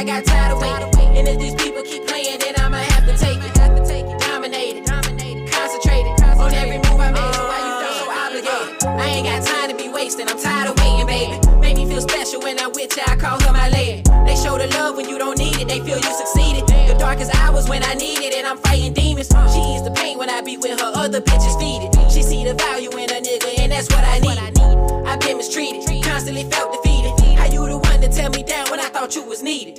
got tired of waiting. And if these people keep playing, then I'ma have to take it. Dominated, concentrated on every move I made. So why you feel so obligated? I ain't got time to be wasting, I'm tired of waiting, baby. Make me feel special when I'm with you, I call her my lady. They show the love when you don't need it, they feel you succeeded. The darkest hours when I need it, and I'm fighting demons. She ease the pain when I be with her, other bitches feed it. She see the value in a nigga, and that's what I need. I've been mistreated, constantly felt defeated. How you the one to tell me down when I thought you was needed?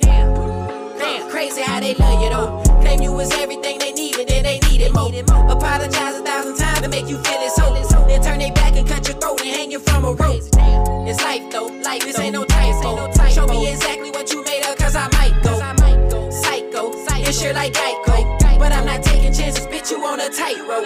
Damn, crazy how they love you though. Claim you was everything they needed, and they needed more. Apologize 1,000 times to make you feel it so. Then turn they back and cut your throat and hang you from a rope. It's life though, life, this ain't no typo. Show me exactly what you made of, cause I might go psycho, it's sure like Geico. But I'm not taking chances, bitch, you on a tightrope.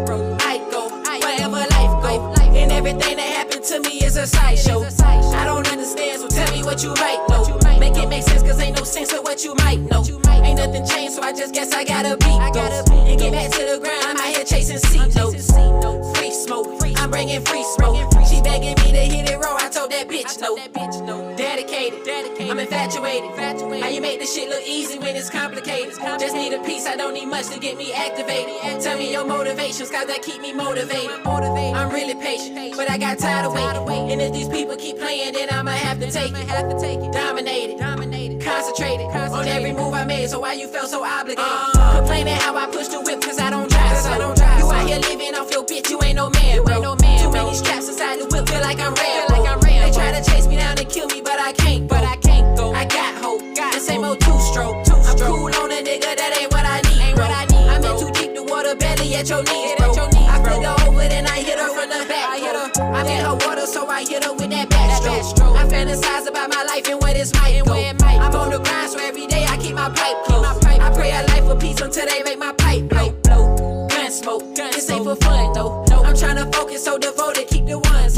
I go, wherever life go. And everything that happened to me is a sideshow. I don't understand, so tell me what you might know. Make it make sense, cause ain't no sense of what you might know. Ain't nothing changed, so I just guess I gotta beat those. And get back to the ground, I'm out here chasing C notes. Free smoke, I'm bringing free smoke. She begging me to hit it raw, I told that bitch no. Dedicated, I'm infatuated. How you make this shit look easy when it's complicated? Just need a piece, I don't need much to get me activated. Tell me your motivations, cause that keep me motivated. I'm really patient, but I got tired of waiting. And if these people keep playing, then I'ma have to take it. Dominated, concentrated on every move I made. So why you felt so obligated? Complaining how I push the whip, cause I don't drive. You out here living off your bitch, you ain't no man, bro. Too many straps inside the whip, feel like I'm Rambo. They try to chase me down and kill me, but I can't go. I got hope, the same old two-stroke. I'm cool on a nigga, that ain't what I need, bro. I'm in too deep, the water belly at your knees, bro. I flipped her over, then I hit her from the back, bro. I'm in her water, so I hit her with that backstroke. I fantasize about my life and where this might go. I'm on the grind, so every day I keep my pipe close. I pray a life for peace until they make my pipe blow. Gun smoke, this ain't for fun though. I'm tryna focus, so devoted, keep the ones.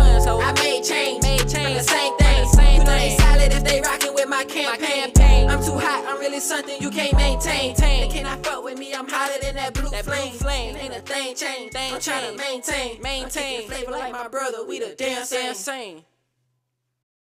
I made change, from the same thing. You know they solid if they rockin' with my campaign. I'm too hot, I'm really something you can't maintain. And can I fuck with me? I'm hotter than that blue flame. Ain't a thing changed. I'm tryna maintain. Flavor like my brother, we the damn same.